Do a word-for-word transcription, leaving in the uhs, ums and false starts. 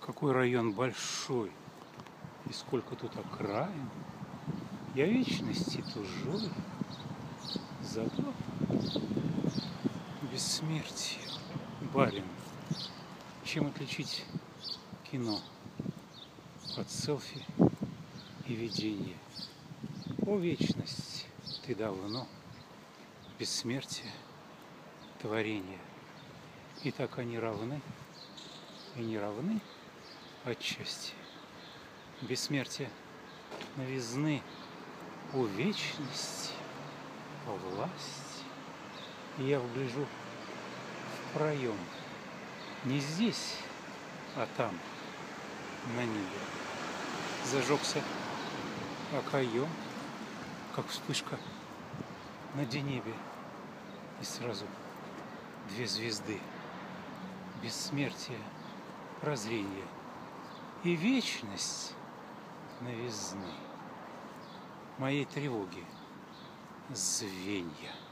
Какой район большой, и сколько тут окраин. Я вечности тужой, зато бессмертие, барин. Чем отличить кино от селфи и видения? О, вечность, ты давно, бессмертие, творение. И так они равны, и не равны отчасти. Бессмертие новизны, о, вечность, о, власть. И я вгляжу в проем, не здесь, а там, на небе. Зажегся окоем, как вспышка на денебе, и сразу две звезды. Бессмертие, прозрение и вечность новизны моей тревоги звенья.